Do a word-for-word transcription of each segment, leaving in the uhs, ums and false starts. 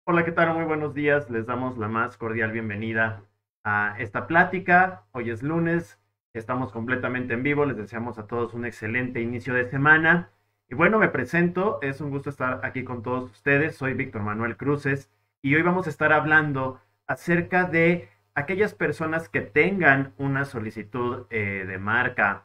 Hola, ¿qué tal? Muy buenos días. Les damos la más cordial bienvenida a esta plática. Hoy es lunes, estamos completamente en vivo. Les deseamos a todos un excelente inicio de semana. Y bueno, me presento, es un gusto estar aquí con todos ustedes. Soy Víctor Manuel Cruces y hoy vamos a estar hablando acerca de aquellas personas que tengan una solicitud eh, de marca,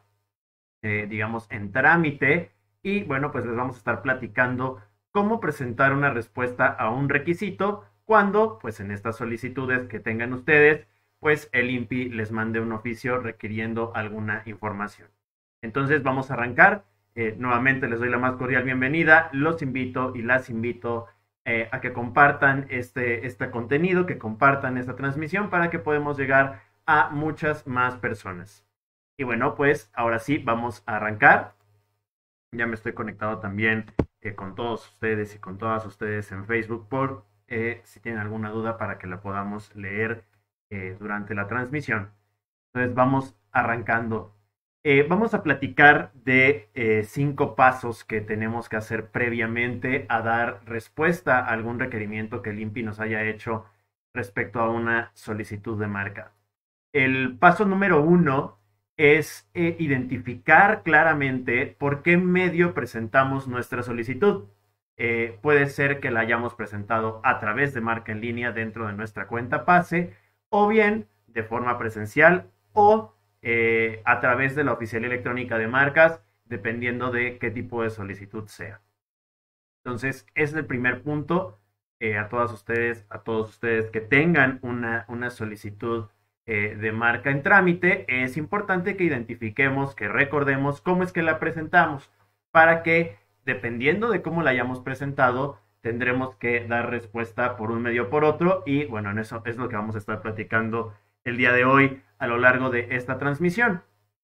eh, digamos, en trámite. Y bueno, pues les vamos a estar platicando cómo presentar una respuesta a un requisito cuando, pues en estas solicitudes que tengan ustedes, pues el INPI les mande un oficio requiriendo alguna información. Entonces vamos a arrancar. Eh, nuevamente les doy la más cordial bienvenida. Los invito y las invito eh, a que compartan este, este contenido, que compartan esta transmisión para que podamos llegar a muchas más personas. Y bueno, pues ahora sí, vamos a arrancar. Ya me estoy conectado también eh, con todos ustedes y con todas ustedes en Facebook por eh, si tienen alguna duda para que la podamos leer eh, durante la transmisión. Entonces vamos arrancando. Eh, vamos a platicar de eh, cinco pasos que tenemos que hacer previamente a dar respuesta a algún requerimiento que el INPI nos haya hecho respecto a una solicitud de marca. El paso número uno es eh, identificar claramente por qué medio presentamos nuestra solicitud. Eh, puede ser que la hayamos presentado a través de marca en línea dentro de nuestra cuenta PASE, o bien de forma presencial o eh, a través de la oficialía electrónica de marcas, dependiendo de qué tipo de solicitud sea. Entonces, ese es el primer punto. Eh, a todas ustedes, a todos ustedes que tengan una, una solicitud eh, de marca en trámite, es importante que identifiquemos, que recordemos cómo es que la presentamos, para que, dependiendo de cómo la hayamos presentado, tendremos que dar respuesta por un medio o por otro, y bueno, en eso es lo que vamos a estar platicando el día de hoy a lo largo de esta transmisión.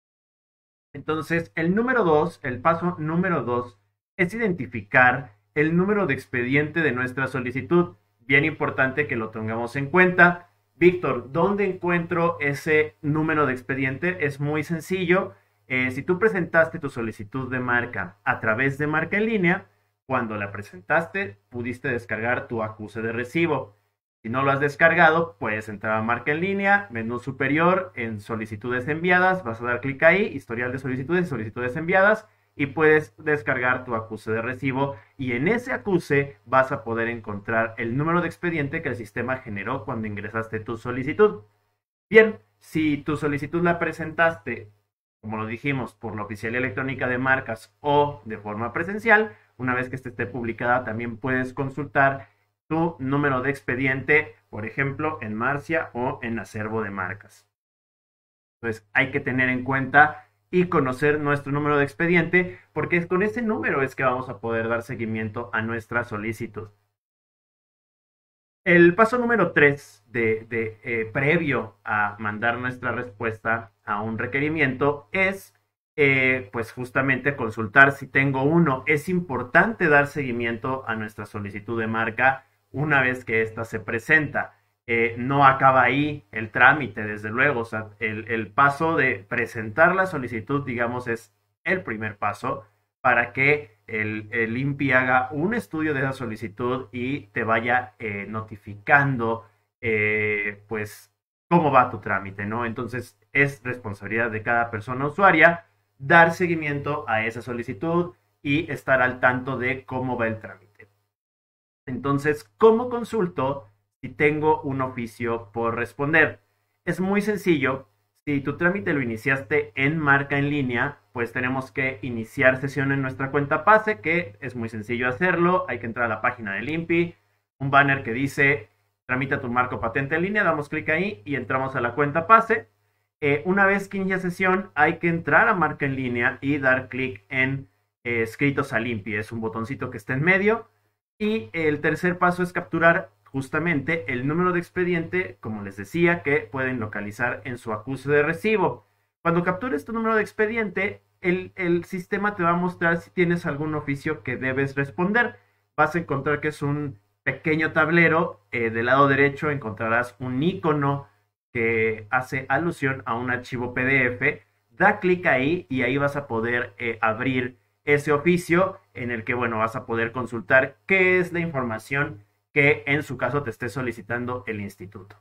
Entonces, el número dos, el paso número dos, es identificar el número de expediente de nuestra solicitud. Bien importante que lo tengamos en cuenta. Víctor, ¿dónde encuentro ese número de expediente? Es muy sencillo. Eh, si tú presentaste tu solicitud de marca a través de marca en línea, cuando la presentaste, pudiste descargar tu acuse de recibo. Si no lo has descargado, puedes entrar a marca en línea, menú superior, en solicitudes enviadas, vas a dar clic ahí, historial de solicitudes y solicitudes enviadas, y puedes descargar tu acuse de recibo, y en ese acuse vas a poder encontrar el número de expediente que el sistema generó cuando ingresaste tu solicitud. Bien, si tu solicitud la presentaste, como lo dijimos, por la oficialía electrónica de marcas o de forma presencial, una vez que esta esté publicada, también puedes consultar tu número de expediente, por ejemplo, en Marcia o en Acervo de Marcas. Entonces, hay que tener en cuenta y conocer nuestro número de expediente, porque con ese número es que vamos a poder dar seguimiento a nuestra solicitud. El paso número tres de, de eh, previo a mandar nuestra respuesta a un requerimiento es eh, pues justamente consultar si tengo uno. Es importante dar seguimiento a nuestra solicitud de marca una vez que ésta se presenta. Eh, no acaba ahí el trámite, desde luego. O sea, el, el paso de presentar la solicitud, digamos, es el primer paso para que el, el INPI haga un estudio de esa solicitud y te vaya eh, notificando, eh, pues, cómo va tu trámite, ¿no? Entonces, es responsabilidad de cada persona usuaria dar seguimiento a esa solicitud y estar al tanto de cómo va el trámite. Entonces, ¿cómo consulto si tengo un oficio por responder? Es muy sencillo. Si tu trámite lo iniciaste en marca en línea, pues tenemos que iniciar sesión en nuestra cuenta PASE, que es muy sencillo hacerlo. Hay que entrar a la página del INPI, un banner que dice tramita tu marco patente en línea, damos clic ahí y entramos a la cuenta PASE. Eh, una vez que inicia sesión, hay que entrar a marca en línea y dar clic en eh, escritos al INPI. Es un botoncito que está en medio. Y el tercer paso es capturar justamente el número de expediente, como les decía, que pueden localizar en su acuse de recibo. Cuando captures tu número de expediente, el, el sistema te va a mostrar si tienes algún oficio que debes responder. Vas a encontrar que es un pequeño tablero. Eh, del lado derecho encontrarás un icono que hace alusión a un archivo P D F. Da clic ahí y ahí vas a poder eh, abrir ese oficio en el que, bueno, vas a poder consultar qué es la información que en su caso te esté solicitando el instituto.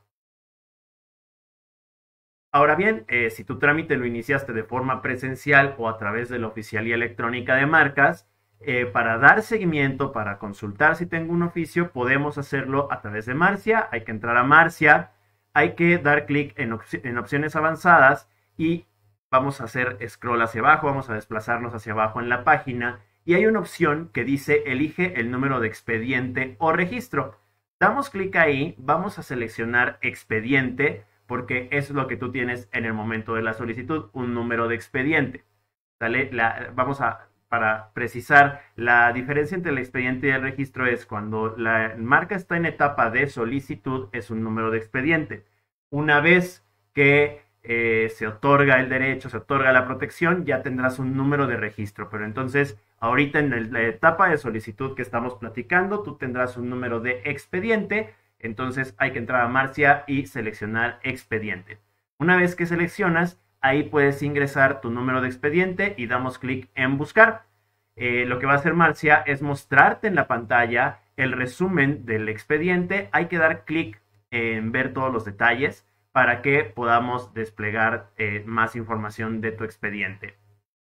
Ahora bien, eh, si tu trámite lo iniciaste de forma presencial o a través de la Oficialía Electrónica de Marcas, eh, para dar seguimiento, para consultar si tengo un oficio, podemos hacerlo a través de Marcia. Hay que entrar a Marcia, hay que dar clic en, op en opciones avanzadas y vamos a hacer scroll hacia abajo, vamos a desplazarnos hacia abajo en la página y hay una opción que dice elige el número de expediente o registro. Damos clic ahí, vamos a seleccionar expediente, porque eso es lo que tú tienes en el momento de la solicitud, un número de expediente. ¿Sale? La, vamos a, para precisar, la diferencia entre el expediente y el registro es cuando la marca está en etapa de solicitud, es un número de expediente. Una vez que eh, se otorga el derecho, se otorga la protección, ya tendrás un número de registro. Pero entonces, ahorita en el, la etapa de solicitud que estamos platicando, tú tendrás un número de expediente. Entonces hay que entrar a Marcia y seleccionar expediente. Una vez que seleccionas, ahí puedes ingresar tu número de expediente y damos clic en buscar. Eh, lo que va a hacer Marcia es mostrarte en la pantalla el resumen del expediente. Hay que dar clic en ver todos los detalles para que podamos desplegar eh, más información de tu expediente.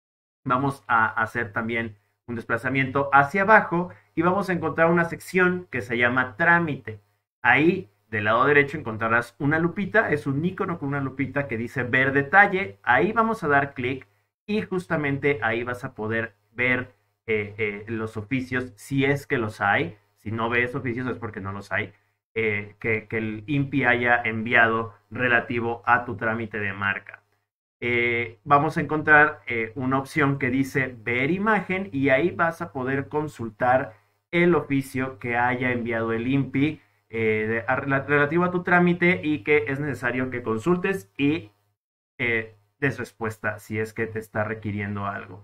Vamos a hacer también un desplazamiento hacia abajo y vamos a encontrar una sección que se llama trámite. Ahí, del lado derecho, encontrarás una lupita, es un icono con una lupita que dice ver detalle. Ahí vamos a dar clic y justamente ahí vas a poder ver eh, eh, los oficios, si es que los hay. Si no ves oficios es porque no los hay, eh, que, que el I N P I haya enviado relativo a tu trámite de marca. Eh, vamos a encontrar eh, una opción que dice ver imagen y ahí vas a poder consultar el oficio que haya enviado el I N P I Eh, de, a, relativo a tu trámite y que es necesario que consultes y eh, des respuesta si es que te está requiriendo algo.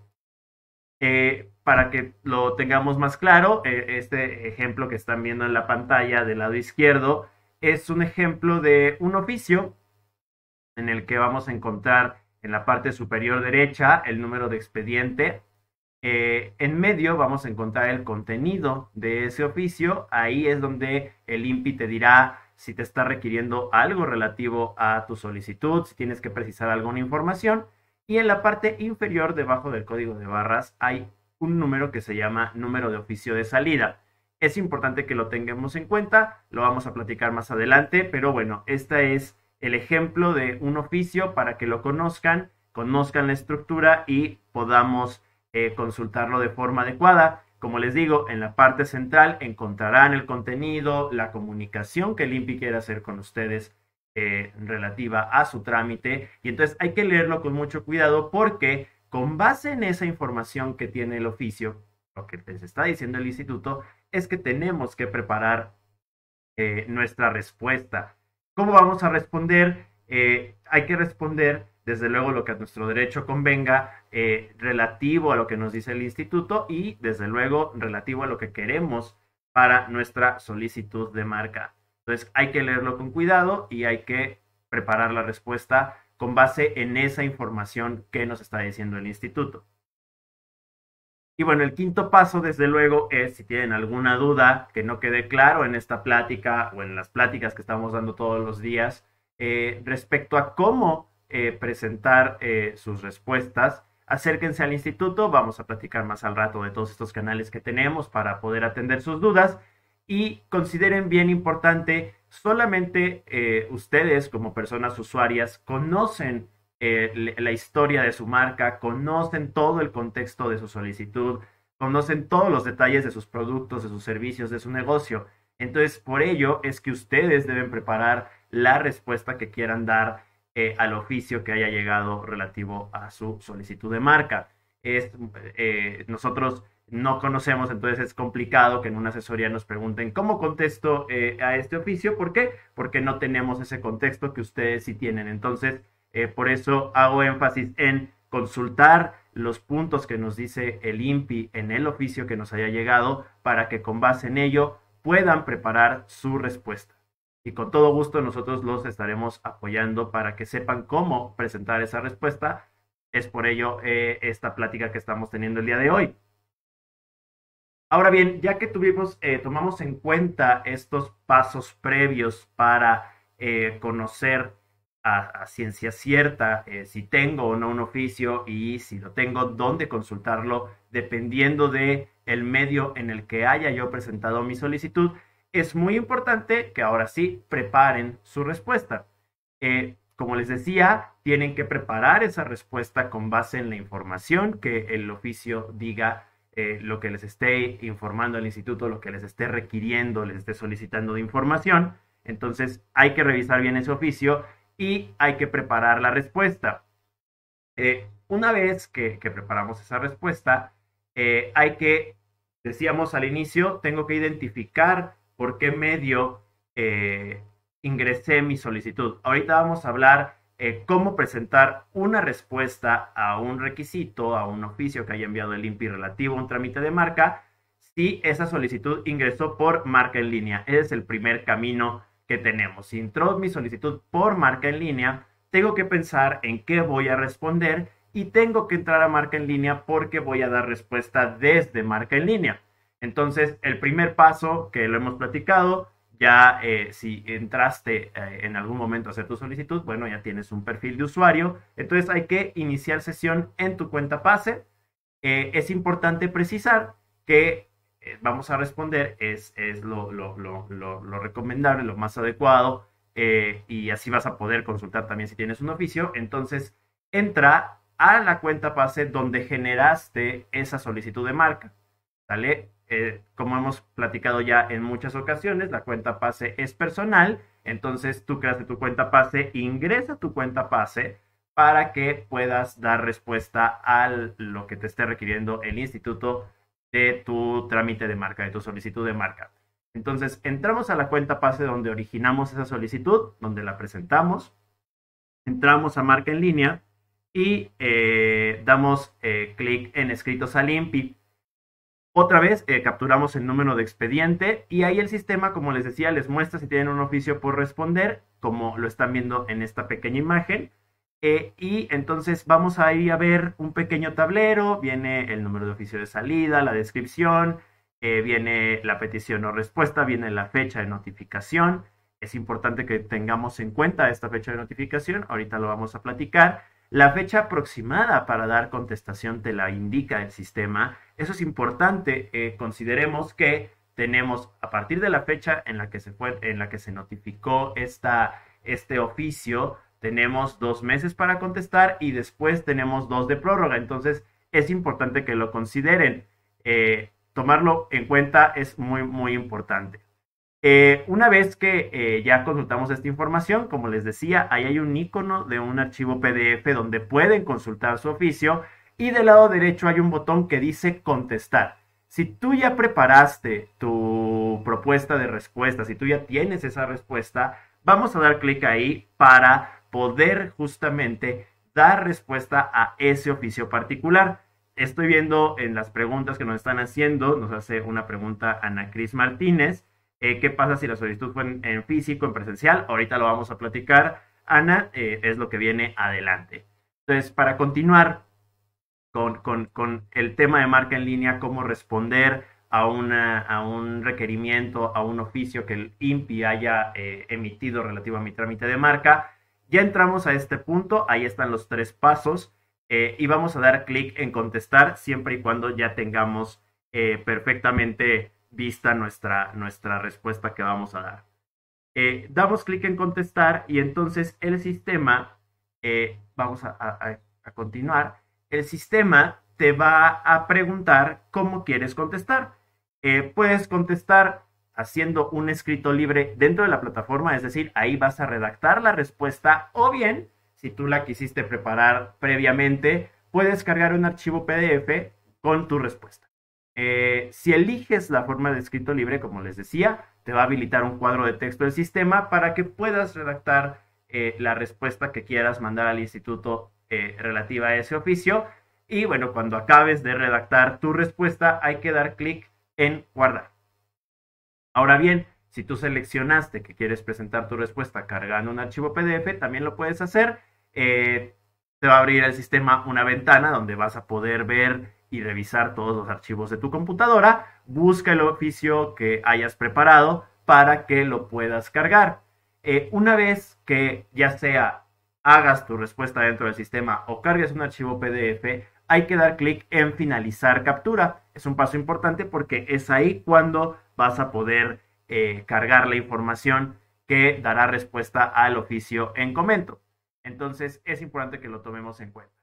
Eh, para que lo tengamos más claro, eh, este ejemplo que están viendo en la pantalla del lado izquierdo es un ejemplo de un oficio en el que vamos a encontrar en la parte superior derecha el número de expediente. Eh, en medio vamos a encontrar el contenido de ese oficio. Ahí es donde el I N P I te dirá si te está requiriendo algo relativo a tu solicitud, si tienes que precisar alguna información. Y en la parte inferior, debajo del código de barras, hay un número que se llama número de oficio de salida. Es importante que lo tengamos en cuenta, lo vamos a platicar más adelante, pero bueno, este es el ejemplo de un oficio para que lo conozcan, conozcan la estructura y podamos Eh, consultarlo de forma adecuada. Como les digo, en la parte central encontrarán el contenido, la comunicación que el I N P I quiere hacer con ustedes eh, relativa a su trámite. Y entonces hay que leerlo con mucho cuidado porque con base en esa información que tiene el oficio, lo que les está diciendo el instituto, es que tenemos que preparar eh, nuestra respuesta. ¿Cómo vamos a responder? Eh, hay que responder desde luego lo que a nuestro derecho convenga, eh, relativo a lo que nos dice el instituto y desde luego relativo a lo que queremos para nuestra solicitud de marca. Entonces hay que leerlo con cuidado y hay que preparar la respuesta con base en esa información que nos está diciendo el instituto. Y bueno, el quinto paso, desde luego, es si tienen alguna duda que no quede claro en esta plática o en las pláticas que estamos dando todos los días eh, respecto a cómo eh, presentar eh, sus respuestas, acérquense al instituto. Vamos a platicar más al rato de todos estos canales que tenemos para poder atender sus dudas. Y consideren bien importante, solamente eh, ustedes como personas usuarias conocen Eh, la historia de su marca, conocen todo el contexto de su solicitud, conocen todos los detalles de sus productos, de sus servicios, de su negocio. Entonces, por ello es que ustedes deben preparar la respuesta que quieran dar eh, al oficio que haya llegado relativo a su solicitud de marca. Es, eh, nosotros no conocemos, entonces es complicado que en una asesoría nos pregunten cómo contesto eh, a este oficio. ¿Por qué? Porque no tenemos ese contexto que ustedes sí tienen. Entonces, Eh, por eso hago énfasis en consultar los puntos que nos dice el I N P I en el oficio que nos haya llegado para que con base en ello puedan preparar su respuesta. Y con todo gusto nosotros los estaremos apoyando para que sepan cómo presentar esa respuesta. Es por ello eh, esta plática que estamos teniendo el día de hoy. Ahora bien, ya que tuvimos, eh, tomamos en cuenta estos pasos previos para eh, conocer a, a ciencia cierta eh, si tengo o no un oficio y si lo tengo, dónde consultarlo, dependiendo de el medio en el que haya yo presentado mi solicitud, es muy importante que ahora sí preparen su respuesta. Eh, como les decía, tienen que preparar esa respuesta con base en la información que el oficio diga, eh, lo que les esté informando el instituto, lo que les esté requiriendo, les esté solicitando de información. Entonces hay que revisar bien ese oficio y hay que preparar la respuesta. Eh, una vez que, que, preparamos esa respuesta, eh, hay que, decíamos al inicio, tengo que identificar por qué medio eh, ingresé mi solicitud. Ahorita vamos a hablar eh, cómo presentar una respuesta a un requisito, a un oficio que haya enviado el I N P I relativo a un trámite de marca, si esa solicitud ingresó por marca en línea. Ese es el primer camino que tenemos. Si entró mi solicitud por marca en línea, tengo que pensar en qué voy a responder y tengo que entrar a marca en línea porque voy a dar respuesta desde marca en línea. Entonces, el primer paso que lo hemos platicado, ya eh, si entraste eh, en algún momento a hacer tu solicitud, bueno, ya tienes un perfil de usuario. Entonces, hay que iniciar sesión en tu cuenta PASE. Eh, es importante precisar que eh, vamos a responder, es, es lo, lo, lo, lo, lo recomendable, lo más adecuado, eh, y así vas a poder consultar también si tienes un oficio. Entonces, entra a la cuenta PASE donde generaste esa solicitud de marca, ¿vale? Eh, como hemos platicado ya en muchas ocasiones, la cuenta PASE es personal, entonces tú creaste tu cuenta PASE, ingresa tu cuenta PASE para que puedas dar respuesta a lo que te esté requiriendo el instituto de tu trámite de marca, de tu solicitud de marca. Entonces, entramos a la cuenta PASE donde originamos esa solicitud, donde la presentamos, entramos a marca en línea y eh, damos eh, clic en escritos al I N P I. Otra vez eh, capturamos el número de expediente y ahí el sistema, como les decía, les muestra si tienen un oficio por responder, como lo están viendo en esta pequeña imagen. Eh, y entonces vamos a ir a ver un pequeño tablero, viene el número de oficio de salida, la descripción, eh, viene la petición o respuesta, viene la fecha de notificación. Es importante que tengamos en cuenta esta fecha de notificación, ahorita lo vamos a platicar. La fecha aproximada para dar contestación te la indica el sistema. Eso es importante. Eh, consideremos que tenemos, a partir de la fecha en la que se, fue, en la que se notificó esta, este oficio, tenemos dos meses para contestar y después tenemos dos de prórroga. Entonces, es importante que lo consideren. Eh, tomarlo en cuenta es muy, muy importante. Eh, una vez que eh, ya consultamos esta información, como les decía, ahí hay un icono de un archivo P D F donde pueden consultar su oficio y del lado derecho hay un botón que dice contestar. Si tú ya preparaste tu propuesta de respuesta, si tú ya tienes esa respuesta, vamos a dar clic ahí para poder justamente dar respuesta a ese oficio particular. Estoy viendo en las preguntas que nos están haciendo, nos hace una pregunta Ana Cris Martínez. Eh, ¿Qué pasa si la solicitud fue en, en físico, en presencial? Ahorita lo vamos a platicar, Ana, eh, es lo que viene adelante. Entonces, para continuar con, con, con el tema de marca en línea, cómo responder a, una, a un requerimiento, a un oficio que el I N P I haya eh, emitido relativo a mi trámite de marca, ya entramos a este punto, ahí están los tres pasos, eh, y vamos a dar clic en contestar siempre y cuando ya tengamos eh, perfectamente vista nuestra, nuestra respuesta que vamos a dar. Eh, damos clic en contestar y entonces el sistema, eh, vamos a, a, a continuar, el sistema te va a preguntar cómo quieres contestar. Eh, puedes contestar haciendo un escrito libre dentro de la plataforma, es decir, ahí vas a redactar la respuesta, o bien, si tú la quisiste preparar previamente, puedes cargar un archivo P D F con tu respuesta. Eh, si eliges la forma de escrito libre, como les decía, te va a habilitar un cuadro de texto del sistema para que puedas redactar eh, la respuesta que quieras mandar al instituto eh, relativa a ese oficio. Y bueno, cuando acabes de redactar tu respuesta, hay que dar clic en guardar. Ahora bien, si tú seleccionaste que quieres presentar tu respuesta cargando un archivo P D F, también lo puedes hacer. Eh, te va a abrir el sistema una ventana donde vas a poder ver y revisar todos los archivos de tu computadora, busca el oficio que hayas preparado para que lo puedas cargar. Eh, una vez que ya sea hagas tu respuesta dentro del sistema o cargues un archivo P D F, hay que dar clic en finalizar captura. Es un paso importante porque es ahí cuando vas a poder eh, cargar la información que dará respuesta al oficio en comento. Entonces es importante que lo tomemos en cuenta.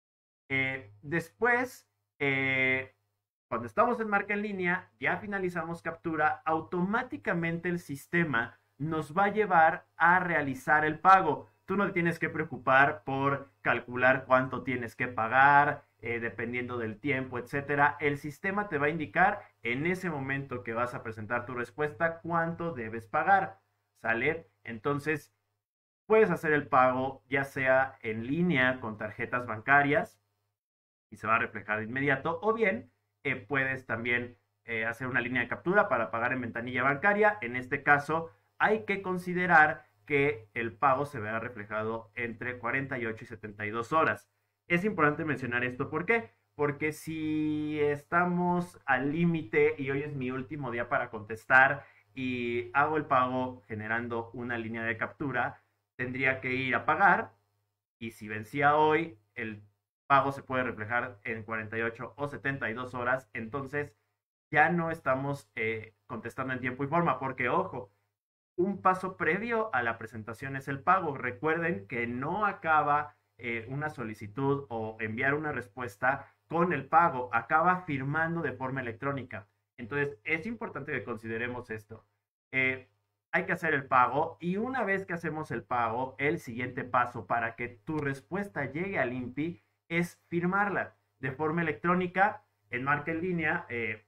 Eh, después, eh, cuando estamos en marca en línea, ya finalizamos captura, automáticamente el sistema nos va a llevar a realizar el pago. Tú no te tienes que preocupar por calcular cuánto tienes que pagar, eh, dependiendo del tiempo, etcétera. El sistema te va a indicar en ese momento que vas a presentar tu respuesta cuánto debes pagar, ¿sale? Entonces, puedes hacer el pago ya sea en línea con tarjetas bancarias y se va a reflejar de inmediato, o bien eh, puedes también eh, hacer una línea de captura para pagar en ventanilla bancaria. En este caso, hay que considerar que el pago se verá reflejado entre cuarenta y ocho y setenta y dos horas. Es importante mencionar esto, ¿por qué? Porque si estamos al límite y hoy es mi último día para contestar y hago el pago generando una línea de captura, tendría que ir a pagar, y si vencía hoy, el pago se puede reflejar en cuarenta y ocho o setenta y dos horas, entonces ya no estamos eh, contestando en tiempo y forma, porque ojo, un paso previo a la presentación es el pago. Recuerden que no acaba eh, una solicitud o enviar una respuesta con el pago, acaba firmando de forma electrónica. Entonces es importante que consideremos esto. Eh, hay que hacer el pago, y una vez que hacemos el pago, el siguiente paso para que tu respuesta llegue al INPI es firmarla de forma electrónica en marca en línea. Eh,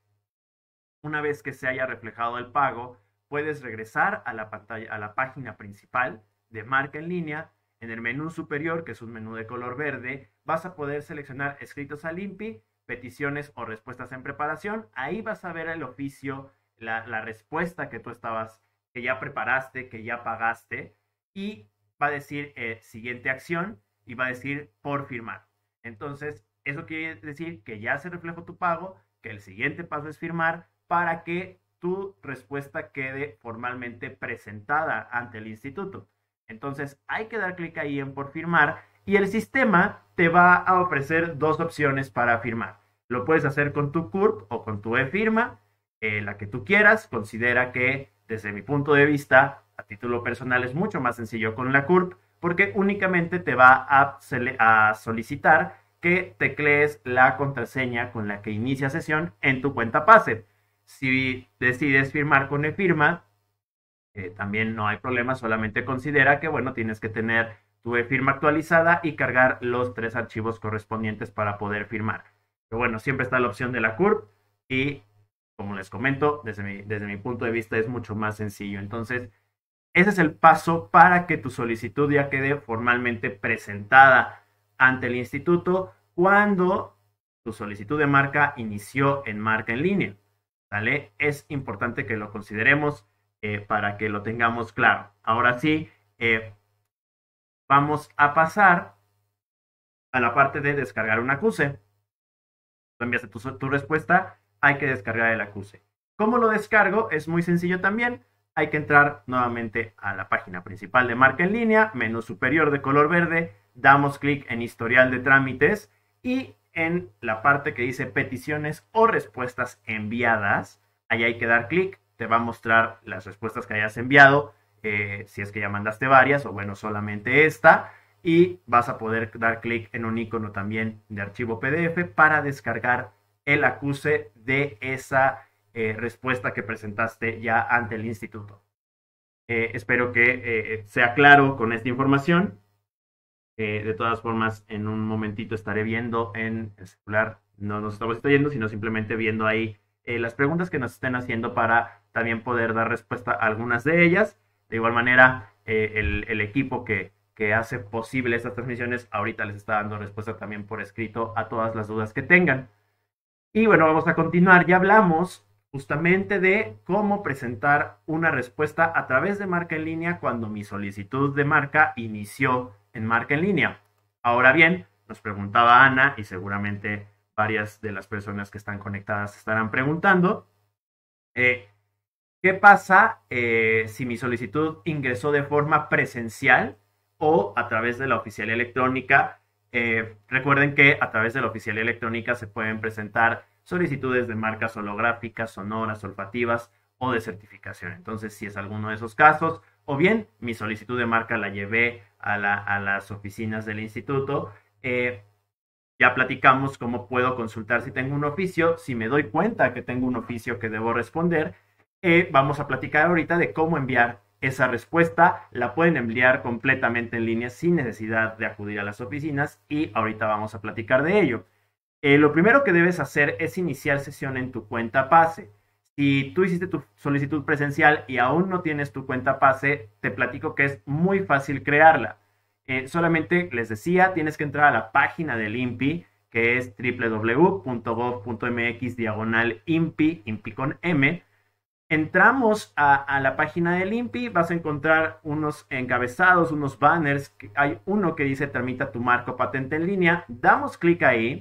una vez que se haya reflejado el pago, puedes regresar a la pantalla, a la página principal de marca en línea. En el menú superior, que es un menú de color verde, vas a poder seleccionar escritos al INPI, peticiones o respuestas en preparación. Ahí vas a ver el oficio, la, la respuesta que tú estabas, que ya preparaste, que ya pagaste, y va a decir eh, siguiente acción y va a decir por firmar. Entonces, eso quiere decir que ya se reflejó tu pago, que el siguiente paso es firmar para que tu respuesta quede formalmente presentada ante el instituto. Entonces hay que dar clic ahí en por firmar, y el sistema te va a ofrecer dos opciones para firmar. Lo puedes hacer con tu C U R P o con tu e-firma, eh, la que tú quieras. Considera que desde mi punto de vista, a título personal, es mucho más sencillo con la C U R P, porque únicamente te va a, a solicitar que teclees la contraseña con la que inicia sesión en tu cuenta PASE. Si decides firmar con e-firma, eh, también no hay problema, solamente considera que, bueno, tienes que tener tu e-firma actualizada y cargar los tres archivos correspondientes para poder firmar. Pero bueno, siempre está la opción de la C U R P, y como les comento, desde mi, desde mi punto de vista es mucho más sencillo. Entonces, ese es el paso para que tu solicitud ya quede formalmente presentada ante el instituto cuando tu solicitud de marca inició en marca en línea. ¿Vale? Es importante que lo consideremos eh, para que lo tengamos claro. Ahora sí, eh, vamos a pasar a la parte de descargar un acuse. Tú enviaste tu, tu respuesta, hay que descargar el acuse. ¿Cómo lo descargo? Es muy sencillo también. Hay que entrar nuevamente a la página principal de marca en línea, menú superior de color verde, damos clic en historial de trámites, y en la parte que dice peticiones o respuestas enviadas, ahí hay que dar clic. Te va a mostrar las respuestas que hayas enviado, eh, si es que ya mandaste varias o bueno, solamente esta, y vas a poder dar clic en un icono también de archivo P D F para descargar el acuse de esa eh, respuesta que presentaste ya ante el instituto. Eh, espero que eh, sea claro con esta información. Eh, de todas formas, en un momentito estaré viendo en el celular, no nos estamos viendo, sino simplemente viendo ahí eh, las preguntas que nos estén haciendo para también poder dar respuesta a algunas de ellas. De igual manera, eh, el, el equipo que, que hace posible estas transmisiones ahorita les está dando respuesta también por escrito a todas las dudas que tengan. Y bueno, vamos a continuar. Ya hablamos justamente de cómo presentar una respuesta a través de marca en línea cuando mi solicitud de marca inició en marca en línea. Ahora bien, nos preguntaba Ana, y seguramente varias de las personas que están conectadas estarán preguntando. Eh, ¿Qué pasa eh, si mi solicitud ingresó de forma presencial o a través de la oficialía electrónica? Eh, recuerden que a través de la oficialía electrónica se pueden presentar solicitudes de marcas holográficas, sonoras, olfativas o de certificación. Entonces, si es alguno de esos casos, o bien mi solicitud de marca la llevé a, la, a las oficinas del instituto, eh, ya platicamos cómo puedo consultar si tengo un oficio. Si me doy cuenta que tengo un oficio que debo responder, eh, vamos a platicar ahorita de cómo enviar esa respuesta. La pueden enviar completamente en línea sin necesidad de acudir a las oficinas y ahorita vamos a platicar de ello. Eh, lo primero que debes hacer es iniciar sesión en tu cuenta PASE. Si tú hiciste tu solicitud presencial y aún no tienes tu cuenta PASE, te platico que es muy fácil crearla. Eh, solamente les decía, tienes que entrar a la página del I N P I, que es doble u doble u doble u punto gob punto mx diagonal I N P I, I N P I con M. Entramos a, a la página del I N P I, vas a encontrar unos encabezados, unos banners. Hay uno que dice tramita tu marca o patente en línea. Damos clic ahí,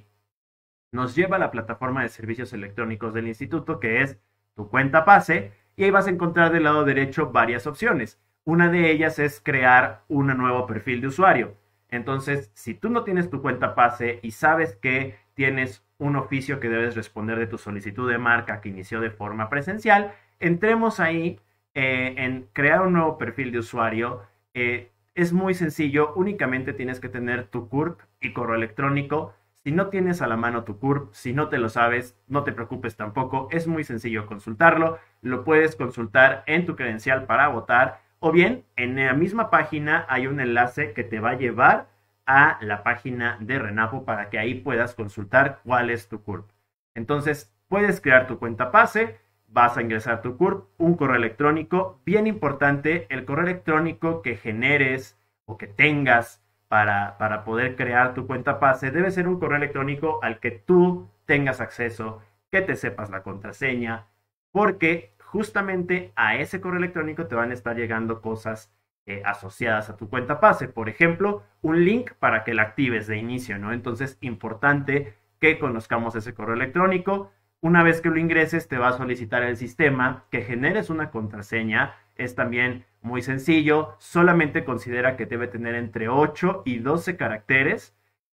nos lleva a la plataforma de servicios electrónicos del instituto, que es tu cuenta PASE, y ahí vas a encontrar del lado derecho varias opciones. Una de ellas es crear un nuevo perfil de usuario. Entonces, si tú no tienes tu cuenta PASE y sabes que tienes un oficio que debes responder de tu solicitud de marca que inició de forma presencial, entremos ahí eh, en crear un nuevo perfil de usuario. Eh, es muy sencillo, únicamente tienes que tener tu C U R P y correo electrónico. Si no tienes a la mano tu C U R P, si no te lo sabes, no te preocupes tampoco, es muy sencillo consultarlo. Lo puedes consultar en tu credencial para votar, o bien en la misma página hay un enlace que te va a llevar a la página de RENAPO para que ahí puedas consultar cuál es tu C U R P. Entonces, puedes crear tu cuenta PASE, vas a ingresar tu C U R P, un correo electrónico. Bien importante, el correo electrónico que generes o que tengas para, para poder crear tu cuenta PASE debe ser un correo electrónico al que tú tengas acceso, que te sepas la contraseña, porque justamente a ese correo electrónico te van a estar llegando cosas eh, asociadas a tu cuenta PASE. Por ejemplo, un link para que la actives de inicio, ¿no? Entonces, importante que conozcamos ese correo electrónico. Una vez que lo ingreses, te va a solicitar el sistema que generes una contraseña. Es también muy sencillo. Solamente considera que debe tener entre ocho y doce caracteres,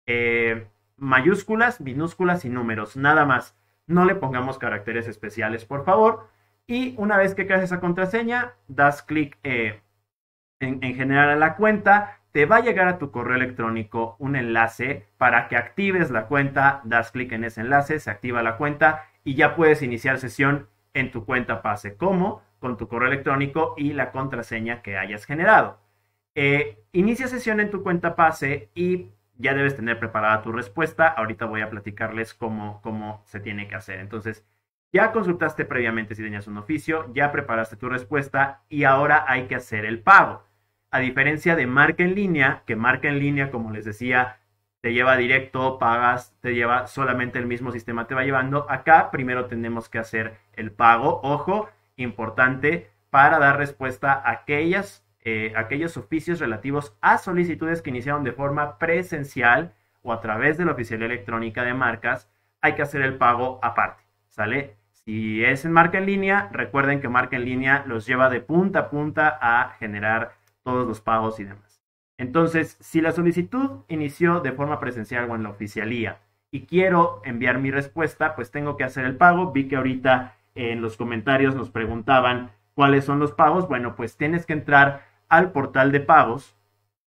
eh, mayúsculas, minúsculas y números. Nada más. No le pongamos caracteres especiales, por favor. Y una vez que creas esa contraseña, das clic eh, en, en generar la cuenta. Te va a llegar a tu correo electrónico un enlace para que actives la cuenta. Das clic en ese enlace, se activa la cuenta y ya puedes iniciar sesión en tu cuenta PASE. ¿Cómo? Con tu correo electrónico y la contraseña que hayas generado. Eh, inicia sesión en tu cuenta PASE y ya debes tener preparada tu respuesta. Ahorita voy a platicarles cómo, cómo se tiene que hacer. Entonces, ya consultaste previamente si tenías un oficio, ya preparaste tu respuesta y ahora hay que hacer el pago. A diferencia de marca en línea, que marca en línea, como les decía, te lleva directo, pagas, te lleva solamente el mismo sistema, te va llevando. Acá primero tenemos que hacer el pago. Ojo, importante, para dar respuesta a aquellas, eh, aquellos oficios relativos a solicitudes que iniciaron de forma presencial o a través de la oficialía electrónica de marcas, hay que hacer el pago aparte, ¿sale? Si es en marca en línea, recuerden que marca en línea los lleva de punta a punta a generar todos los pagos y demás. Entonces, si la solicitud inició de forma presencial o en la oficialía y quiero enviar mi respuesta, pues tengo que hacer el pago. Vi que ahorita en los comentarios nos preguntaban cuáles son los pagos. Bueno, pues tienes que entrar al portal de pagos,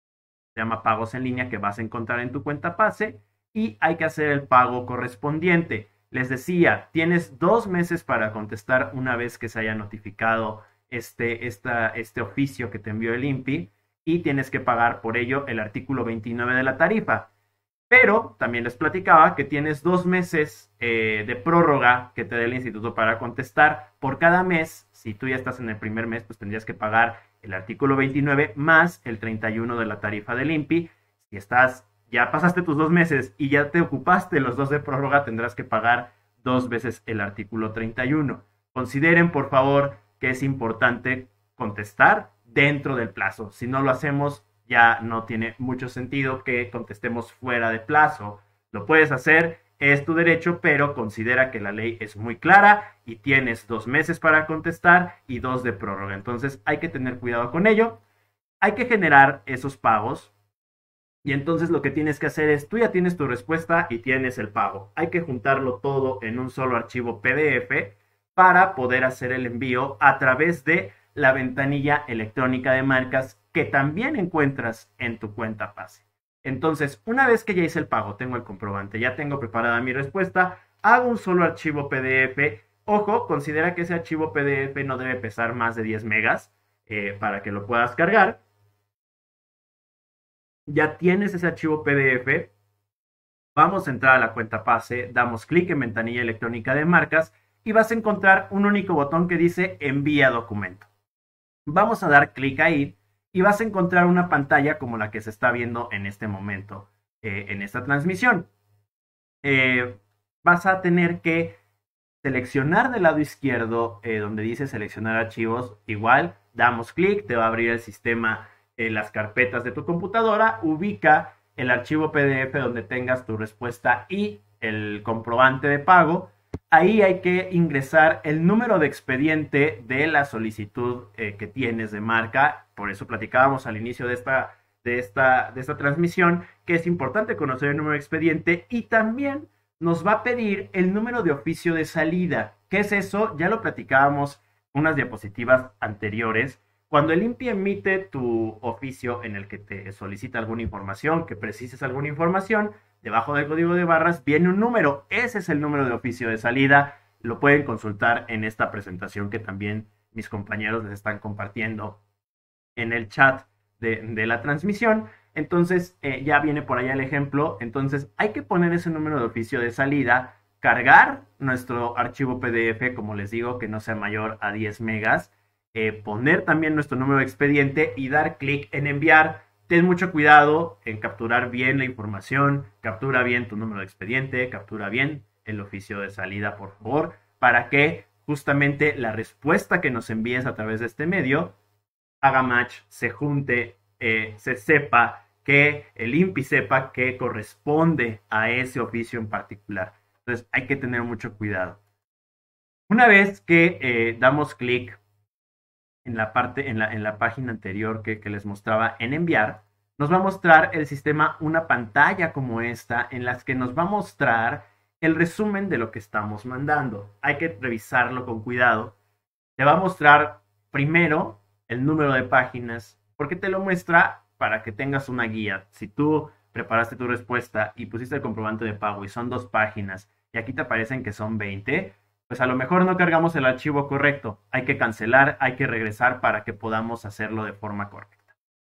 se llama Pagos en Línea, que vas a encontrar en tu cuenta PASE, y hay que hacer el pago correspondiente. Les decía, tienes dos meses para contestar una vez que se haya notificado este, esta, este oficio que te envió el I N P I y tienes que pagar por ello el artículo veintinueve de la tarifa. Pero también les platicaba que tienes dos meses eh, de prórroga que te dé el instituto para contestar. Por cada mes, si tú ya estás en el primer mes, pues tendrías que pagar el artículo veintinueve más el treinta y uno de la tarifa del I N P I. Si estás ya pasaste tus dos meses y ya te ocupaste los dos de prórroga, tendrás que pagar dos veces el artículo treinta y uno. Consideren, por favor, que es importante contestar dentro del plazo. Si no lo hacemos, ya no tiene mucho sentido que contestemos fuera de plazo. Lo puedes hacer es tu derecho, pero considera que la ley es muy clara y tienes dos meses para contestar y dos de prórroga. Entonces hay que tener cuidado con ello. Hay que generar esos pagos. Y entonces lo que tienes que hacer es, tú ya tienes tu respuesta y tienes el pago. Hay que juntarlo todo en un solo archivo P D F para poder hacer el envío a través de la ventanilla electrónica de marcas que también encuentras en tu cuenta Pase. Entonces, una vez que ya hice el pago, tengo el comprobante, ya tengo preparada mi respuesta, hago un solo archivo P D F. Ojo, considera que ese archivo P D F no debe pesar más de diez megas eh, para que lo puedas cargar. Ya tienes ese archivo P D F. Vamos a entrar a la cuenta Pase, damos clic en ventanilla electrónica de marcas y vas a encontrar un único botón que dice envía documento. Vamos a dar clic ahí y vas a encontrar una pantalla como la que se está viendo en este momento, eh, en esta transmisión. Eh, vas a tener que seleccionar del lado izquierdo, eh, donde dice seleccionar archivos, igual, damos clic, te va a abrir el sistema, eh, las carpetas de tu computadora, ubica el archivo P D F donde tengas tu respuesta y el comprobante de pago. Ahí hay que ingresar el número de expediente de la solicitud eh, que tienes de marca. Por eso platicábamos al inicio de esta, de, esta, de esta transmisión que es importante conocer el número de expediente y también nos va a pedir el número de oficio de salida. ¿Qué es eso? Ya lo platicábamos unas diapositivas anteriores. Cuando el INPI emite tu oficio en el que te solicita alguna información, que precises alguna información, debajo del código de barras viene un número. Ese es el número de oficio de salida. Lo pueden consultar en esta presentación que también mis compañeros les están compartiendo en el chat de, de la transmisión. Entonces eh, ya viene por allá el ejemplo. Entonces hay que poner ese número de oficio de salida, cargar nuestro archivo P D F, como les digo, que no sea mayor a diez megas, eh, poner también nuestro número de expediente y dar clic en enviar. Ten mucho cuidado en capturar bien la información, captura bien tu número de expediente, captura bien el oficio de salida, por favor, para que justamente la respuesta que nos envíes a través de este medio haga match, se junte, eh, se sepa que el INPI sepa que corresponde a ese oficio en particular. Entonces hay que tener mucho cuidado. Una vez que eh, damos clic en la parte, en la, en la página anterior que, que les mostraba en enviar, nos va a mostrar el sistema una pantalla como esta en la que nos va a mostrar el resumen de lo que estamos mandando. Hay que revisarlo con cuidado. Te va a mostrar primero el número de páginas, porque te lo muestra para que tengas una guía. Si tú preparaste tu respuesta y pusiste el comprobante de pago y son dos páginas y aquí te aparecen que son veinte, pues a lo mejor no cargamos el archivo correcto. Hay que cancelar, hay que regresar para que podamos hacerlo de forma correcta.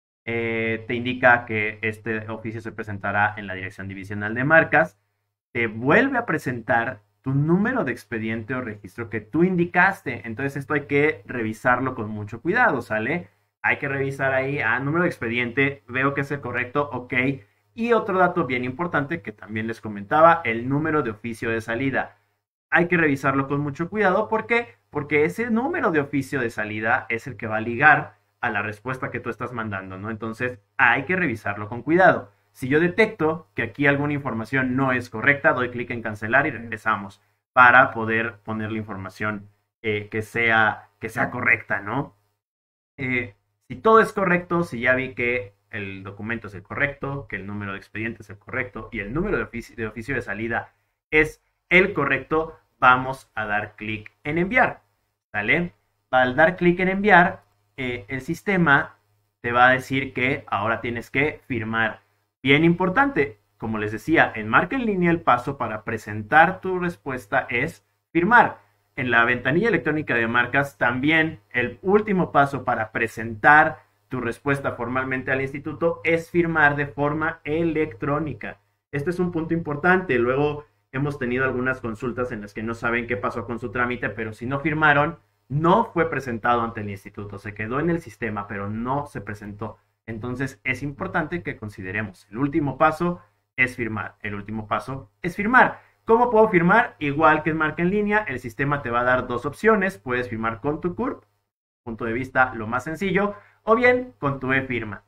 Eh, te indica que este oficio se presentará en la Dirección Divisional de Marcas. Te vuelve a presentar tu número de expediente o registro que tú indicaste. Entonces esto hay que revisarlo con mucho cuidado, ¿sale? Hay que revisar ahí, ah, número de expediente, veo que es el correcto, ok. Y otro dato bien importante que también les comentaba, el número de oficio de salida. Hay que revisarlo con mucho cuidado. ¿Por qué? Porque ese número de oficio de salida es el que va a ligar a la respuesta que tú estás mandando, ¿no? Entonces hay que revisarlo con cuidado. Si yo detecto que aquí alguna información no es correcta, doy clic en cancelar y regresamos para poder poner la información eh, que, sea, que sea correcta, ¿no? Eh, si todo es correcto, si ya vi que el documento es el correcto, que el número de expediente es el correcto y el número de oficio de, oficio de salida es el correcto, vamos a dar clic en enviar, ¿vale? Al dar clic en enviar, eh, el sistema te va a decir que ahora tienes que firmar. Bien importante, como les decía, en Marca en Línea el paso para presentar tu respuesta es firmar. En la ventanilla electrónica de marcas también el último paso para presentar tu respuesta formalmente al instituto es firmar de forma electrónica. Este es un punto importante. Luego hemos tenido algunas consultas en las que no saben qué pasó con su trámite, pero si no firmaron, no fue presentado ante el instituto. Se quedó en el sistema, pero no se presentó. Entonces es importante que consideremos el último paso es firmar. El último paso es firmar. ¿Cómo puedo firmar? Igual que en Marca en Línea, el sistema te va a dar dos opciones. Puedes firmar con tu C U R P, punto de vista lo más sencillo, o bien con tu e-firma.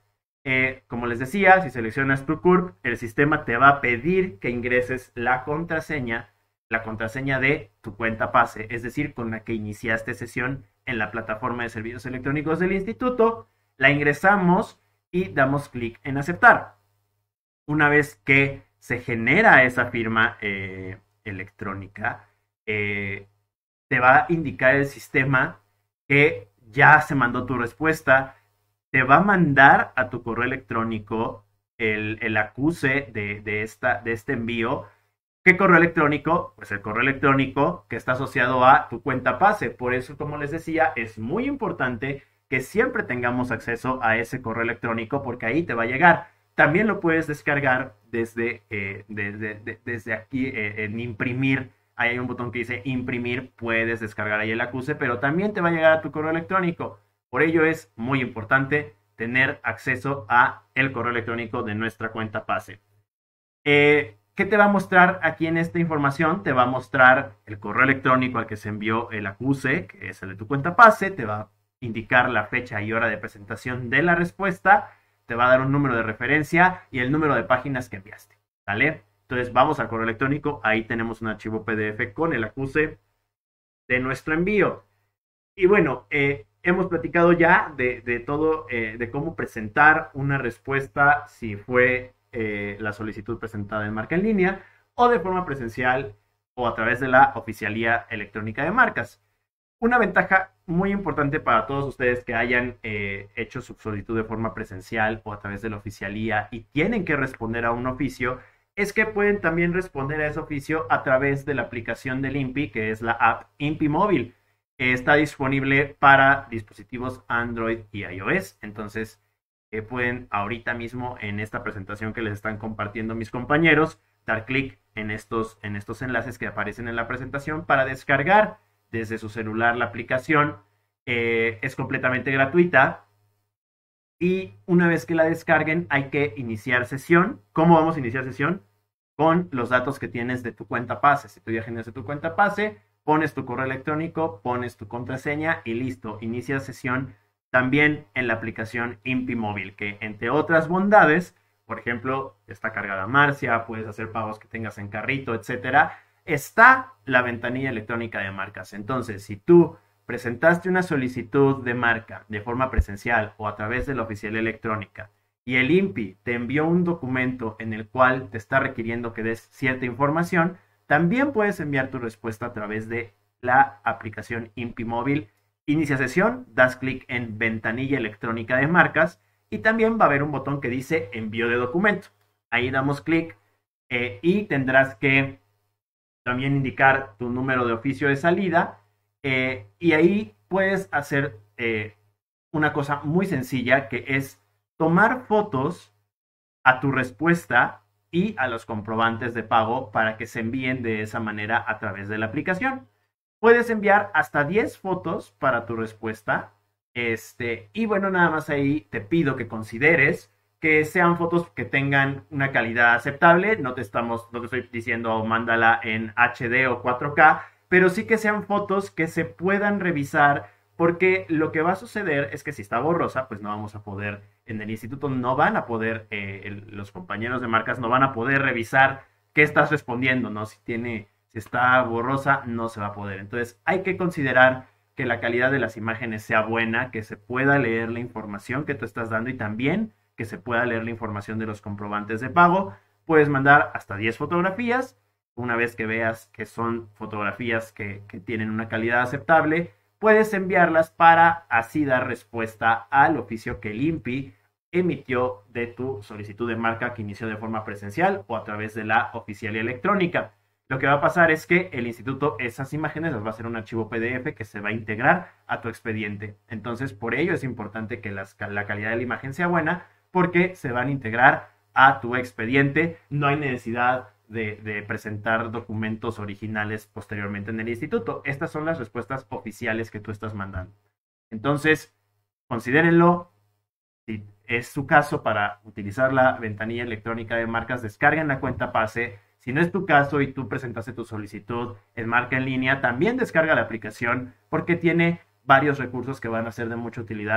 Eh, como les decía, si seleccionas tu C U R P, el sistema te va a pedir que ingreses la contraseña, la contraseña de tu cuenta PASE, es decir, con la que iniciaste sesión en la plataforma de servicios electrónicos del instituto. La ingresamos y damos clic en aceptar. Una vez que se genera esa firma eh, electrónica, eh, te va a indicar el sistema que ya se mandó tu respuesta, te va a mandar a tu correo electrónico el, el acuse de, de, esta, de este envío. ¿Qué correo electrónico? Pues el correo electrónico que está asociado a tu cuenta PASE. Por eso, como les decía, es muy importante que siempre tengamos acceso a ese correo electrónico porque ahí te va a llegar. También lo puedes descargar desde, eh, desde, de, desde aquí eh, en imprimir. Ahí hay un botón que dice imprimir, puedes descargar ahí el acuse, pero también te va a llegar a tu correo electrónico. Por ello es muy importante tener acceso a el correo electrónico de nuestra cuenta PASE. Eh, ¿Qué te va a mostrar aquí en esta información? Te va a mostrar el correo electrónico al que se envió el acuse, que es el de tu cuenta PASE, te va a indicar la fecha y hora de presentación de la respuesta, te va a dar un número de referencia y el número de páginas que enviaste, ¿vale? Entonces vamos al correo electrónico, ahí tenemos un archivo P D F con el acuse de nuestro envío. Y bueno, eh, hemos platicado ya de, de todo, eh, de cómo presentar una respuesta si fue eh, la solicitud presentada en marca en línea o de forma presencial o a través de la oficialía electrónica de marcas. Una ventaja muy importante para todos ustedes que hayan eh, hecho su solicitud de forma presencial o a través de la oficialía y tienen que responder a un oficio es que pueden también responder a ese oficio a través de la aplicación del INPI, que es la app INPI Móvil. Está disponible para dispositivos Android y iOS, entonces eh, pueden ahorita mismo en esta presentación que les están compartiendo mis compañeros dar clic en estos, en estos enlaces que aparecen en la presentación para descargar desde su celular la aplicación. Eh, es completamente gratuita y una vez que la descarguen hay que iniciar sesión. ¿Cómo vamos a iniciar sesión? Con los datos que tienes de tu cuenta PASE. Si tú ya generaste tu cuenta PASE, pones tu correo electrónico, pones tu contraseña y listo, inicia sesión también en la aplicación INPI Móvil, que entre otras bondades, por ejemplo, está cargada Marcia, puedes hacer pagos que tengas en carrito, etcétera. Está la ventanilla electrónica de marcas. Entonces, si tú presentaste una solicitud de marca de forma presencial o a través de la oficialía electrónica y el INPI te envió un documento en el cual te está requiriendo que des cierta información, también puedes enviar tu respuesta a través de la aplicación INPI Móvil. Inicia sesión, das clic en ventanilla electrónica de marcas y también va a haber un botón que dice envío de documento. Ahí damos clic eh, y tendrás que también indicar tu número de oficio de salida eh, y ahí puedes hacer eh, una cosa muy sencilla que es tomar fotos a tu respuesta y a los comprobantes de pago para que se envíen de esa manera a través de la aplicación. Puedes enviar hasta diez fotos para tu respuesta. Este, y bueno, nada más ahí te pido que consideres que sean fotos que tengan una calidad aceptable. No te estamos, no te estoy diciendo oh, mándala en H D o cuatro K, pero sí que sean fotos que se puedan revisar, porque lo que va a suceder es que si está borrosa, pues no vamos a poder, en el instituto no van a poder, eh, el, los compañeros de marcas no van a poder revisar qué estás respondiendo, ¿no? Si tiene, si está borrosa, no se va a poder. Entonces hay que considerar que la calidad de las imágenes sea buena, que se pueda leer la información que tú estás dando y también que se pueda leer la información de los comprobantes de pago. Puedes mandar hasta diez fotografías. Una vez que veas que son fotografías que, que tienen una calidad aceptable, puedes enviarlas para así dar respuesta al oficio que el INPI emitió de tu solicitud de marca que inició de forma presencial o a través de la oficialía electrónica. Lo que va a pasar es que el instituto esas imágenes las va a hacer un archivo P D F que se va a integrar a tu expediente. Entonces, por ello es importante que las, la calidad de la imagen sea buena, porque se van a integrar a tu expediente. No hay necesidad de, de presentar documentos originales posteriormente en el instituto. Estas son las respuestas oficiales que tú estás mandando. Entonces, considérenlo. Si es su caso para utilizar la ventanilla electrónica de marcas, descarguen la cuenta PASE. Si no es tu caso y tú presentaste tu solicitud en marca en línea, también descarga la aplicación porque tiene varios recursos que van a ser de mucha utilidad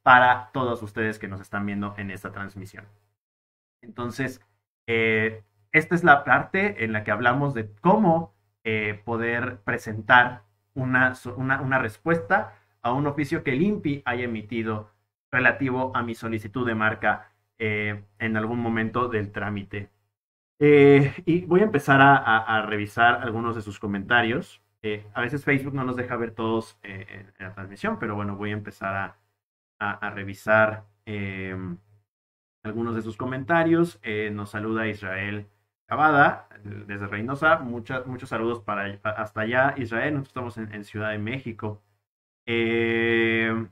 para todos ustedes que nos están viendo en esta transmisión. Entonces, eh, esta es la parte en la que hablamos de cómo eh, poder presentar una, una, una respuesta a un oficio que el I N P I haya emitido relativo a mi solicitud de marca eh, en algún momento del trámite. Eh, y voy a empezar a, a, a, revisar algunos de sus comentarios. Eh, a veces Facebook no nos deja ver todos eh, en, en la transmisión, pero bueno, voy a empezar a, a, a revisar eh, algunos de sus comentarios. Eh, nos saluda Israel Cavada desde Reynosa. Muchas, muchos saludos para hasta allá, Israel. Nosotros estamos en, en Ciudad de México. Eh,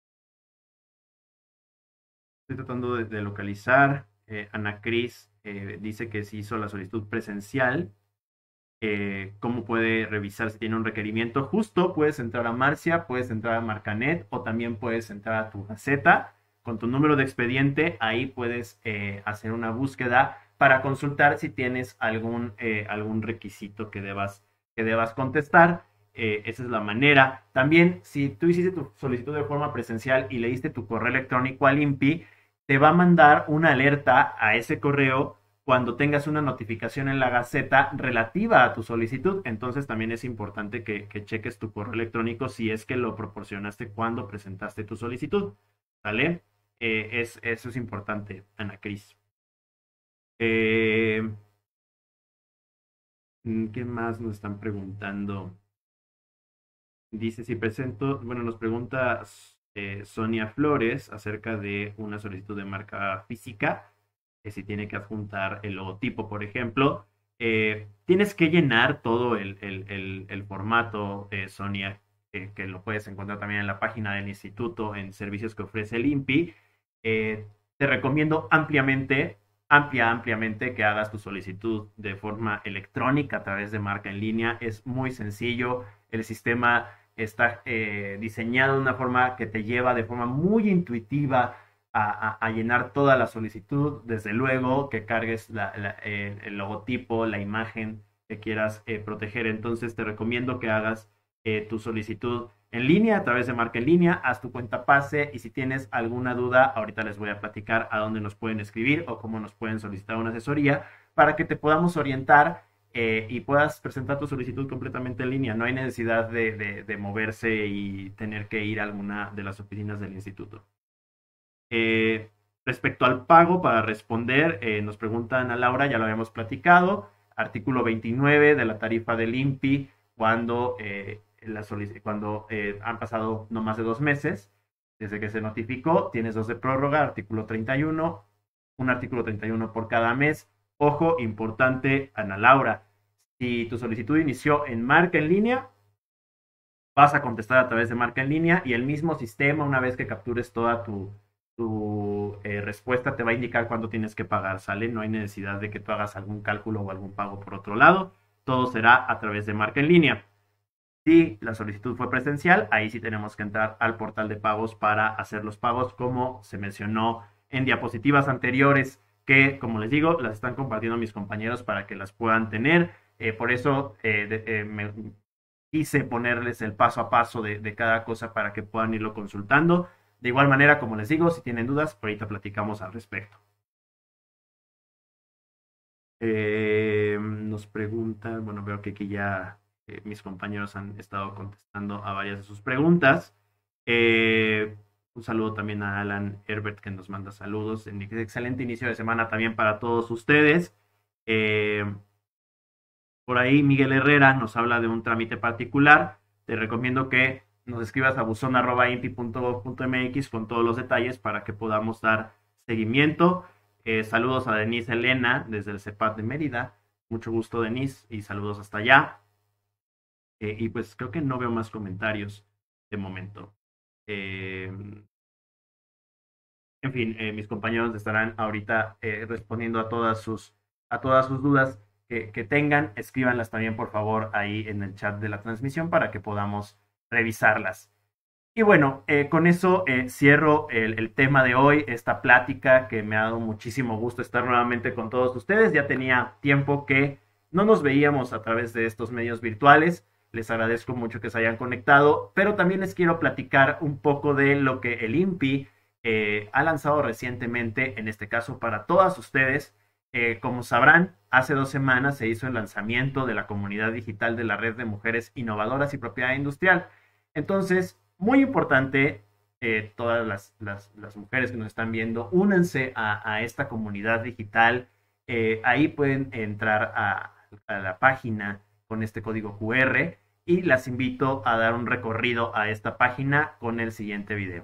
estoy tratando de, de localizar. Eh, Ana Cris eh, dice que si hizo la solicitud presencial. Eh, cómo puede revisar si tiene un requerimiento. Justo puedes entrar a Marcia, puedes entrar a Marcanet o también puedes entrar a tu Gaceta con tu número de expediente. Ahí puedes eh, hacer una búsqueda para consultar si tienes algún, eh, algún requisito que debas, que debas contestar. Eh, esa es la manera. También, si tú hiciste tu solicitud de forma presencial y le diste tu correo electrónico al I N P I, te va a mandar una alerta a ese correo cuando tengas una notificación en la Gaceta relativa a tu solicitud. Entonces también es importante que, que cheques tu correo electrónico si es que lo proporcionaste cuando presentaste tu solicitud. ¿Vale? Eh, es, eso es importante, Ana Cris. Eh, ¿Qué más nos están preguntando? Dice si presento, bueno, nos pregunta eh, Sonia Flores acerca de una solicitud de marca física. Que si tiene que adjuntar el logotipo, por ejemplo, eh, tienes que llenar todo el, el, el, el formato, eh, Sonia, eh, que lo puedes encontrar también en la página del instituto, en servicios que ofrece el I N P I. Eh, te recomiendo ampliamente, amplia, ampliamente que hagas tu solicitud de forma electrónica a través de marca en línea. Es muy sencillo, el sistema está eh, diseñado de una forma que te lleva de forma muy intuitiva A, a, a llenar toda la solicitud. Desde luego que cargues la, la, eh, el logotipo, la imagen que quieras eh, proteger. Entonces te recomiendo que hagas eh, tu solicitud en línea, a través de marca en línea. Haz tu cuenta PASE y si tienes alguna duda, ahorita les voy a platicar a dónde nos pueden escribir o cómo nos pueden solicitar una asesoría para que te podamos orientar eh, y puedas presentar tu solicitud completamente en línea. No hay necesidad de, de, de moverse y tener que ir a alguna de las oficinas del instituto. Eh, respecto al pago, para responder, eh, nos preguntan a Laura, ya lo habíamos platicado, artículo veintinueve de la tarifa del I N P I, cuando, eh, la cuando eh, han pasado no más de dos meses desde que se notificó, tienes dos de prórroga, artículo treinta y uno, un artículo treinta y uno por cada mes. Ojo, importante, Ana Laura, si tu solicitud inició en marca en línea, vas a contestar a través de marca en línea y el mismo sistema, una vez que captures toda tu tu eh, respuesta te va a indicar cuándo tienes que pagar, ¿sale? No hay necesidad de que tú hagas algún cálculo o algún pago por otro lado. Todo será a través de marca en línea. Si la solicitud fue presencial, ahí sí tenemos que entrar al portal de pagos para hacer los pagos, como se mencionó en diapositivas anteriores, que, como les digo, las están compartiendo mis compañeros para que las puedan tener. Eh, por eso eh, de, eh, me quise ponerles el paso a paso de, de cada cosa para que puedan irlo consultando. De igual manera, como les digo, si tienen dudas, ahorita platicamos al respecto. Eh, nos preguntan, bueno, veo que aquí ya eh, mis compañeros han estado contestando a varias de sus preguntas. Eh, un saludo también a Alan Herbert, que nos manda saludos. Excelente inicio de semana también para todos ustedes. Eh, por ahí Miguel Herrera nos habla de un trámite particular. Te recomiendo que nos escribas a buzón arroba inpi punto gov punto mx con todos los detalles para que podamos dar seguimiento. Eh, saludos a Denise Elena desde el CEPAT de Mérida. Mucho gusto, Denise, y saludos hasta allá. Eh, y pues creo que no veo más comentarios de momento. Eh, en fin, eh, mis compañeros estarán ahorita eh, respondiendo a todas sus, a todas sus dudas que, que tengan. Escríbanlas también, por favor, ahí en el chat de la transmisión para que podamos revisarlas. Y bueno, eh, con eso eh, cierro el, el tema de hoy, esta plática que me ha dado muchísimo gusto estar nuevamente con todos ustedes. Ya tenía tiempo que no nos veíamos a través de estos medios virtuales. Les agradezco mucho que se hayan conectado, pero también les quiero platicar un poco de lo que el I N P I eh, ha lanzado recientemente, en este caso para todas ustedes. Eh, como sabrán, hace dos semanas se hizo el lanzamiento de la comunidad digital de la Red de Mujeres Innovadoras y Propiedad Industrial. Entonces, muy importante, eh, todas las, las, las mujeres que nos están viendo, únanse a, a esta comunidad digital. Eh, ahí pueden entrar a, a la página con este código Q R y las invito a dar un recorrido a esta página con el siguiente video.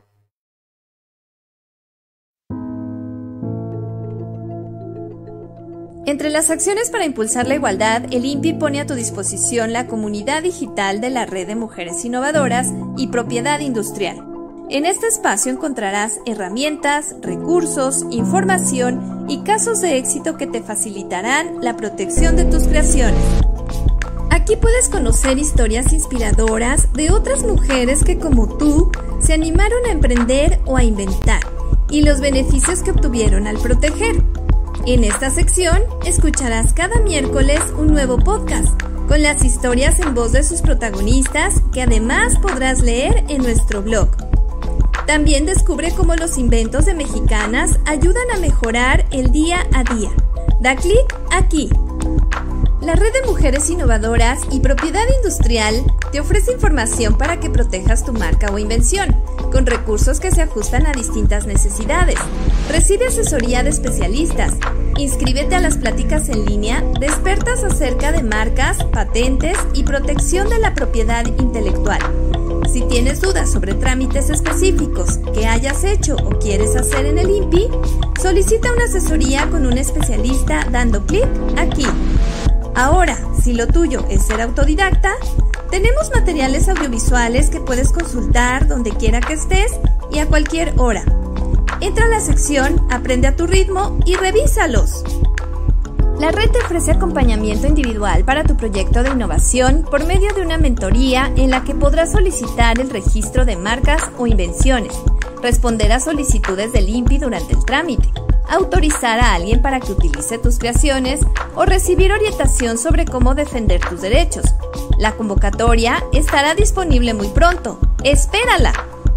Entre las acciones para impulsar la igualdad, el I N P I pone a tu disposición la comunidad digital de la Red de Mujeres Innovadoras y Propiedad Industrial. En este espacio encontrarás herramientas, recursos, información y casos de éxito que te facilitarán la protección de tus creaciones. Aquí puedes conocer historias inspiradoras de otras mujeres que, como tú, se animaron a emprender o a inventar y los beneficios que obtuvieron al proteger. En esta sección, escucharás cada miércoles un nuevo podcast con las historias en voz de sus protagonistas que además podrás leer en nuestro blog. También descubre cómo los inventos de mexicanas ayudan a mejorar el día a día. Da clic aquí. La Red de Mujeres Innovadoras y Propiedad Industrial te ofrece información para que protejas tu marca o invención, con recursos que se ajustan a distintas necesidades. Recibe asesoría de especialistas. Inscríbete a las pláticas en línea de expertas acerca de marcas, patentes y protección de la propiedad intelectual. Si tienes dudas sobre trámites específicos que hayas hecho o quieres hacer en el I N P I, solicita una asesoría con un especialista dando clic aquí. Ahora, si lo tuyo es ser autodidacta, tenemos materiales audiovisuales que puedes consultar donde quiera que estés y a cualquier hora. Entra a la sección Aprende a tu ritmo y revísalos. La red te ofrece acompañamiento individual para tu proyecto de innovación por medio de una mentoría en la que podrás solicitar el registro de marcas o invenciones, responder a solicitudes del I N P I durante el trámite, autorizar a alguien para que utilice tus creaciones o recibir orientación sobre cómo defender tus derechos. La convocatoria estará disponible muy pronto. ¡Espérala!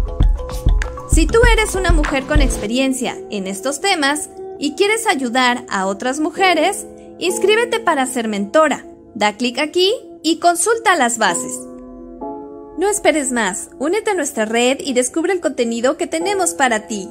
Si tú eres una mujer con experiencia en estos temas y quieres ayudar a otras mujeres, inscríbete para ser mentora. Da clic aquí y consulta las bases. No esperes más, únete a nuestra red y descubre el contenido que tenemos para ti.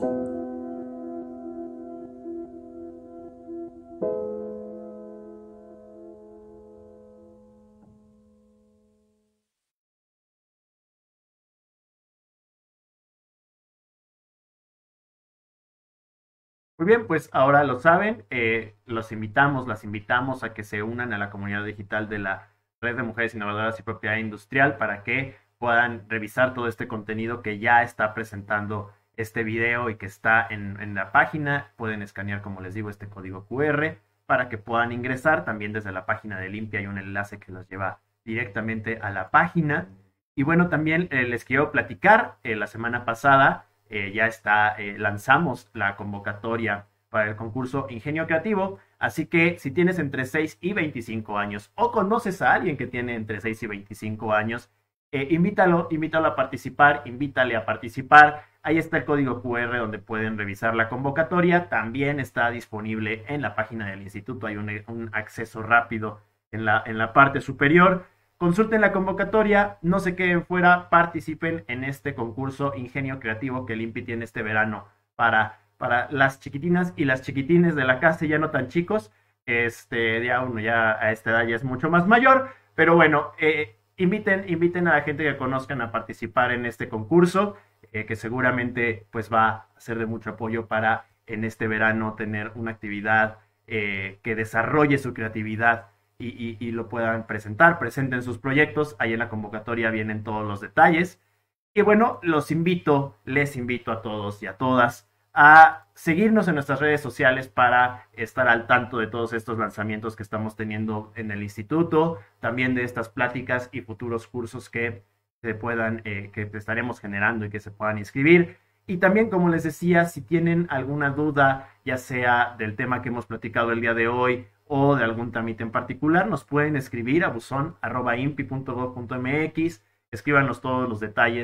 Muy bien, pues ahora lo saben, eh, los invitamos, las invitamos a que se unan a la comunidad digital de la Red de Mujeres Innovadoras y Propiedad Industrial para que puedan revisar todo este contenido que ya está presentando este video y que está en, en la página. Pueden escanear, como les digo, este código Q R para que puedan ingresar. También desde la página del I N P I hay un enlace que los lleva directamente a la página. Y bueno, también eh, les quiero platicar, eh, la semana pasada Eh, ya está, eh, lanzamos la convocatoria para el concurso Ingenio Creativo, así que si tienes entre seis y veinticinco años o conoces a alguien que tiene entre seis y veinticinco años, eh, invítalo, invítalo a participar, invítale a participar. Ahí está el código Q R donde pueden revisar la convocatoria. También está disponible en la página del instituto, hay un, un acceso rápido en la, en la parte superior. Consulten la convocatoria, no se queden fuera, participen en este concurso Ingenio Creativo que el I N P I tiene este verano para, para las chiquitinas y las chiquitines de la casa, ya no tan chicos. Este, ya uno ya a esta edad ya es mucho más mayor, pero bueno, eh, inviten, inviten a la gente que conozcan a participar en este concurso, eh, que seguramente pues va a ser de mucho apoyo para en este verano tener una actividad eh, que desarrolle su creatividad. Y, y, y lo puedan presentar, presenten sus proyectos, ahí en la convocatoria vienen todos los detalles. Y bueno, los invito, les invito a todos y a todas a seguirnos en nuestras redes sociales para estar al tanto de todos estos lanzamientos que estamos teniendo en el instituto, también de estas pláticas y futuros cursos que se puedan, eh, que estaremos generando y que se puedan inscribir. Y también, como les decía, si tienen alguna duda, ya sea del tema que hemos platicado el día de hoy o de algún trámite en particular, nos pueden escribir a buzón arroba inpi punto gob punto mx, escríbanos todos los detalles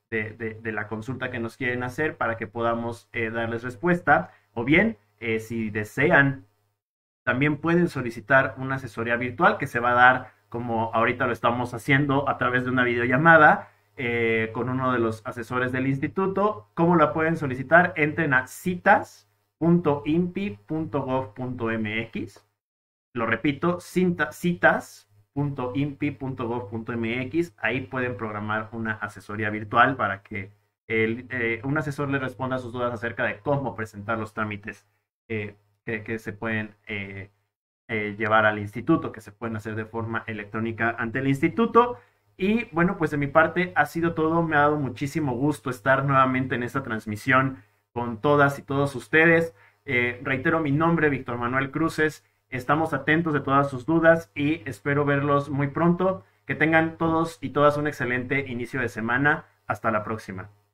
de, de, de la consulta que nos quieren hacer para que podamos eh, darles respuesta. O bien, eh, si desean, también pueden solicitar una asesoría virtual que se va a dar, como ahorita lo estamos haciendo, a través de una videollamada eh, con uno de los asesores del instituto. ¿Cómo la pueden solicitar? Entren a citas punto inpi punto gov punto mx. Lo repito, citas punto inpi punto gov punto mx. Ahí pueden programar una asesoría virtual para que el, eh, un asesor les responda a sus dudas acerca de cómo presentar los trámites eh, que, que se pueden eh, eh, llevar al instituto, que se pueden hacer de forma electrónica ante el instituto. Y bueno, pues de mi parte ha sido todo. Me ha dado muchísimo gusto estar nuevamente en esta transmisión con todas y todos ustedes. Eh, reitero mi nombre, Víctor Manuel Cruces. Estamos atentos de todas sus dudas y espero verlos muy pronto. Que tengan todos y todas un excelente inicio de semana. Hasta la próxima.